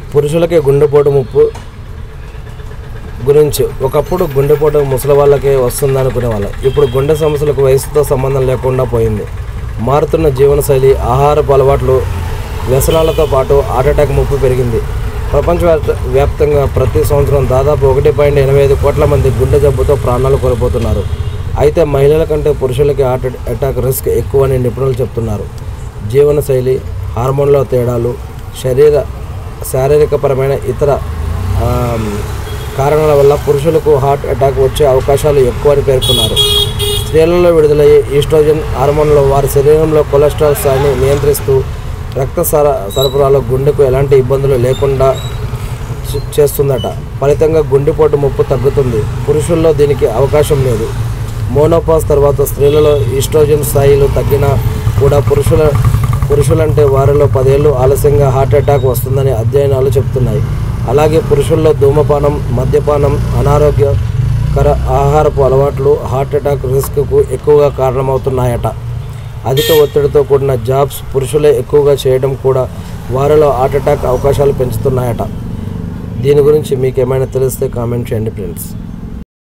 పురుషులకే గుండెపోటు ముప్పు గురించి. ఒకప్పుడు గుండెపోటు ముసలి వాళ్ళకే వస్తుందనుకునేవాళ్ళం. ఇప్పుడు గుండె సమస్యలకు వయసుతో సంబంధం లేకుండా పోయింది. మారుతున్న జీవనశైలి, ఆహారపు అలవాట్లు, వ్యసనాలతో పాటు హార్ట్అటాక్ ముప్పు పెరిగింది. ప్రపంచవ్యాప్తంగా ప్రతి సంవత్సరం దాదాపు 1.85 కోట్ల మంది గుండె జబ్బుతో ప్రాణాలు కోల్పోతున్నారు. అయితే మహిళల కంటే పురుషులకి హార్ట్ అటాక్ రిస్క్ ఎక్కువని నిపుణులు చెప్తున్నారు. జీవనశైలి, హార్మోన్ల తేడాలు, శారీరకపరమైన ఇతర కారణాల వల్ల పురుషులకు హార్ట్ అటాక్ వచ్చే అవకాశాలు ఎక్కువని పేర్కొన్నారు. స్త్రీలలో విడుదలయ్యే ఈస్ట్రోజన్ హార్మోన్లు వారి శరీరంలో కొలెస్ట్రాల్ స్థాయిని నియంత్రిస్తూ రక్త సరఫరాలో గుండెకు ఎలాంటి ఇబ్బందులు లేకుండా చేస్తుందట. ఫలితంగా గుండెపోటు ముప్పు తగ్గుతుంది. పురుషుల్లో దీనికి అవకాశం లేదు. మోనోపాజ్ తర్వాత స్త్రీలలో ఈస్ట్రోజన్ స్థాయిలు తగ్గినా కూడా పురుషులంటే వారిలో 10 ఏళ్ళు ఆలస్యంగా హార్ట్ అటాక్ వస్తుందని అధ్యయనాలు చెబుతున్నాయి. అలాగే పురుషుల్లో ధూమపానం, మద్యపానం, అనారోగ్యకర ఆహారపు అలవాట్లు హార్ట్ అటాక్ రిస్క్కు ఎక్కువగా కారణమవుతున్నాయట. అధిక ఒత్తిడితో కూడిన జాబ్స్ పురుషులే ఎక్కువగా చేయడం కూడా వారిలో హార్ట్ అటాక్ అవకాశాలు పెంచుతున్నాయట. దీని గురించి మీకు ఏమైనా తెలిస్తే కామెంట్ చేయండి ఫ్రెండ్స్.